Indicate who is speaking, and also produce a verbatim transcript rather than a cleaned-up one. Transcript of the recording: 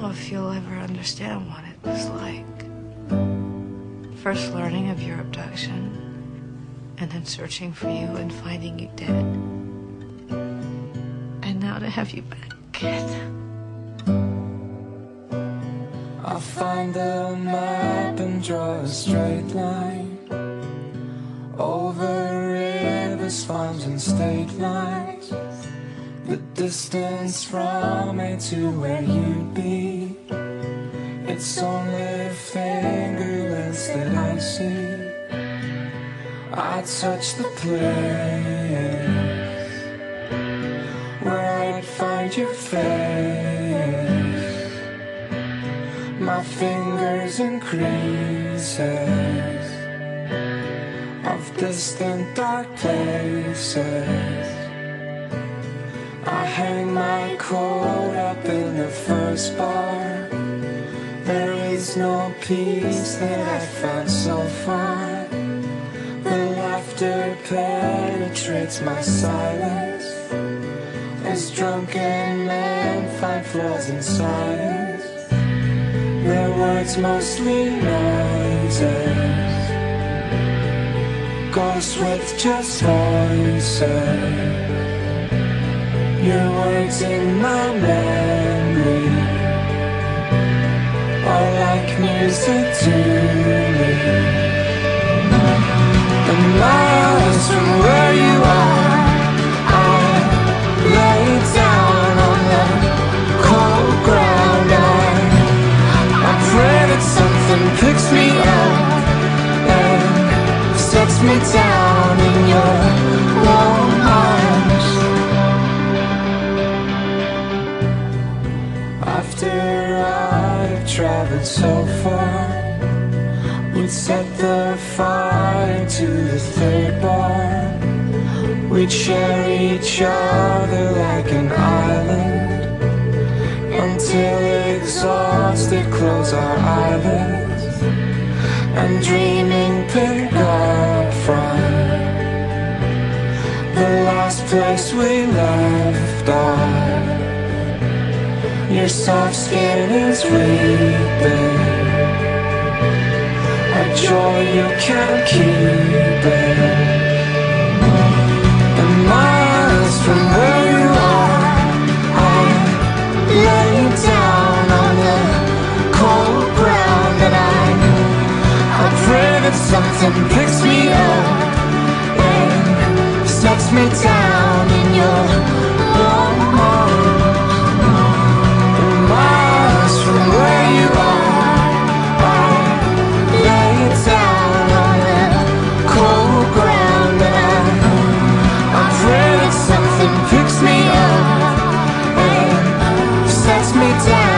Speaker 1: know if you'll ever understand what it was like. First learning of your abduction, and then searching for you and finding you dead. And now to have you back again.
Speaker 2: I'll find the map and draw a straight line over rivers, farms and state lines. The distance from me to where you'd be, it's only fingerless that I see. I touch the place where I'd find your face. My fingers in creases of distant dark places. I hang my coat up in the first bar. There is no peace that I've found so far. The laughter penetrates my silence as drunken men find flaws in science. Their words mostly noises, ghosts with just voices. Your words in my memory are like music to me. And miles from where you are, I lay down on the cold ground. I, I pray that something picks me up and sets me down in your warm arms. After I've traveled so far, we'd set the fire to the third bar. We'd share each other like an island until exhausted close our eyelids and dreaming pick up from the last place we left off. Your soft skin is weeping, a joy you can't keep it. And miles from where you are, I lay down on the cold ground. And I, I pray that something picks me up and sets me down in your warm arms. Miles from where you are, I lay down on the cold ground. And I, I pray that something picks me up and sets me down.